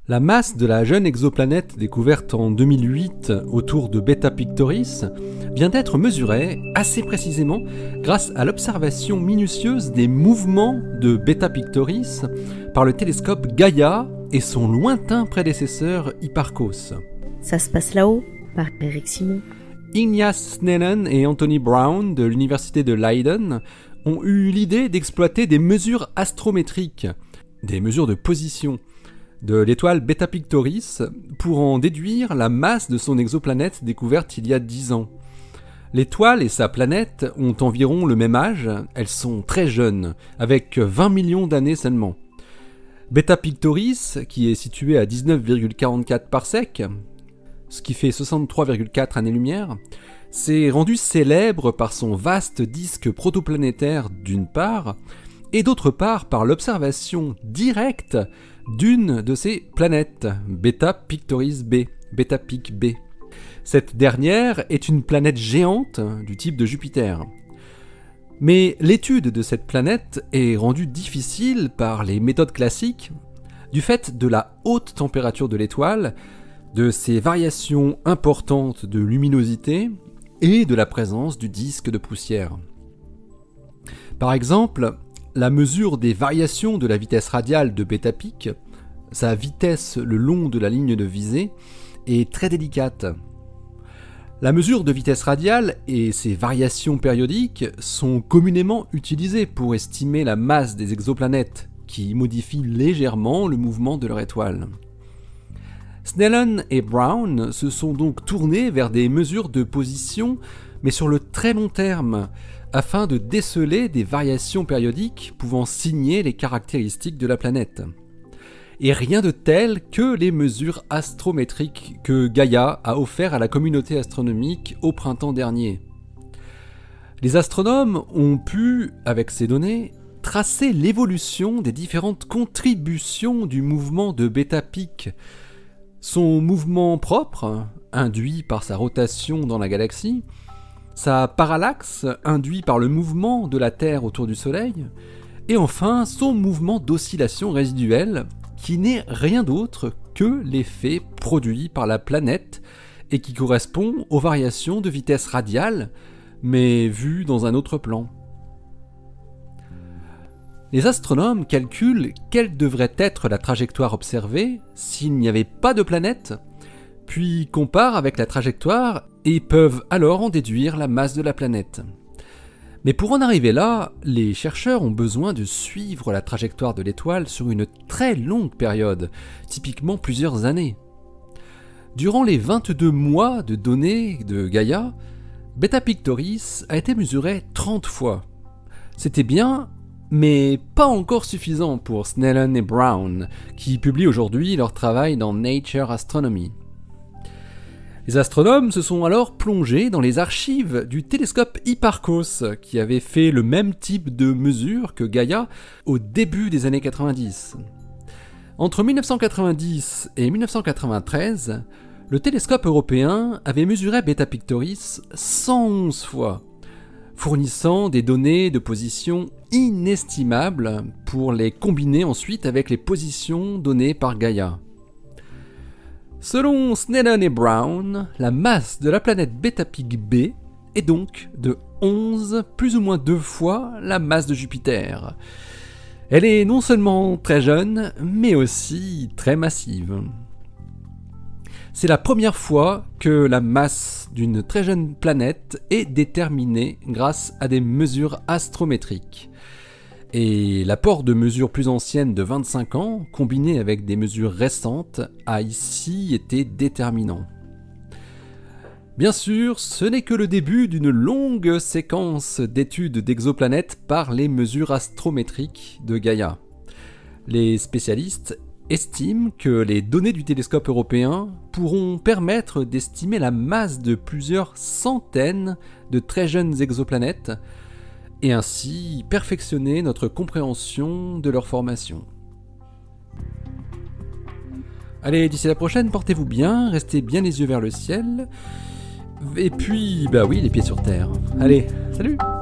La masse de la jeune exoplanète découverte en 2008 autour de Beta Pictoris vient d'être mesurée assez précisément grâce à l'observation minutieuse des mouvements de Beta Pictoris par le télescope Gaia et son lointain prédécesseur Hipparcos. Ça se passe là-haut, par Eric Simon. Ignace Snellen et Anthony Brown de l'université de Leiden ont eu l'idée d'exploiter des mesures astrométriques, des mesures de position, de l'étoile Beta Pictoris pour en déduire la masse de son exoplanète découverte il y a 10 ans. L'étoile et sa planète ont environ le même âge, elles sont très jeunes, avec 20 millions d'années seulement. Beta Pictoris, qui est situé à 19,44 parsec, ce qui fait 63,4 années-lumière, s'est rendu célèbre par son vaste disque protoplanétaire d'une part, et d'autre part par l'observation directe d'une de ces planètes, Beta Pictoris b, Beta Pic b. Cette dernière est une planète géante du type de Jupiter. Mais l'étude de cette planète est rendue difficile par les méthodes classiques, du fait de la haute température de l'étoile, de ses variations importantes de luminosité et de la présence du disque de poussière. Par exemple, la mesure des variations de la vitesse radiale de Beta Pic, sa vitesse le long de la ligne de visée, est très délicate. La mesure de vitesse radiale et ses variations périodiques sont communément utilisées pour estimer la masse des exoplanètes, qui modifient légèrement le mouvement de leur étoile. Snellen et Brown se sont donc tournés vers des mesures de position, mais sur le très long terme, afin de déceler des variations périodiques pouvant signer les caractéristiques de la planète. Et rien de tel que les mesures astrométriques que Gaia a offertes à la communauté astronomique au printemps dernier. Les astronomes ont pu, avec ces données, tracer l'évolution des différentes contributions du mouvement de Beta Pic, son mouvement propre, induit par sa rotation dans la galaxie, sa parallaxe, induit par le mouvement de la Terre autour du Soleil, et enfin son mouvement d'oscillation résiduelle, qui n'est rien d'autre que l'effet produit par la planète et qui correspond aux variations de vitesse radiale, mais vues dans un autre plan. Les astronomes calculent quelle devrait être la trajectoire observée s'il n'y avait pas de planète, puis comparent avec la trajectoire et peuvent alors en déduire la masse de la planète. Mais pour en arriver là, les chercheurs ont besoin de suivre la trajectoire de l'étoile sur une très longue période, typiquement plusieurs années. Durant les 22 mois de données de Gaia, Beta Pictoris a été mesuré 30 fois. C'était bien, mais pas encore suffisant pour Snellen et Brown, qui publient aujourd'hui leur travail dans Nature Astronomy. Les astronomes se sont alors plongés dans les archives du télescope Hipparcos, qui avait fait le même type de mesure que Gaia au début des années 90. Entre 1990 et 1993, le télescope européen avait mesuré Beta Pictoris 111 fois, fournissant des données de position inestimables pour les combiner ensuite avec les positions données par Gaia. Selon Snellen et Brown, la masse de la planète Beta Pic b est donc de 11, plus ou moins 2 fois la masse de Jupiter. Elle est non seulement très jeune, mais aussi très massive. C'est la première fois que la masse d'une très jeune planète est déterminée grâce à des mesures astrométriques. Et l'apport de mesures plus anciennes de 25 ans, combiné avec des mesures récentes, a ici été déterminant. Bien sûr, ce n'est que le début d'une longue séquence d'études d'exoplanètes par les mesures astrométriques de Gaia. Les spécialistes estiment que les données du télescope européen pourront permettre d'estimer la masse de plusieurs centaines de très jeunes exoplanètes, et ainsi perfectionner notre compréhension de leur formation. Allez, d'ici la prochaine, portez-vous bien, restez bien les yeux vers le ciel, et puis, bah oui, les pieds sur terre. Allez, salut!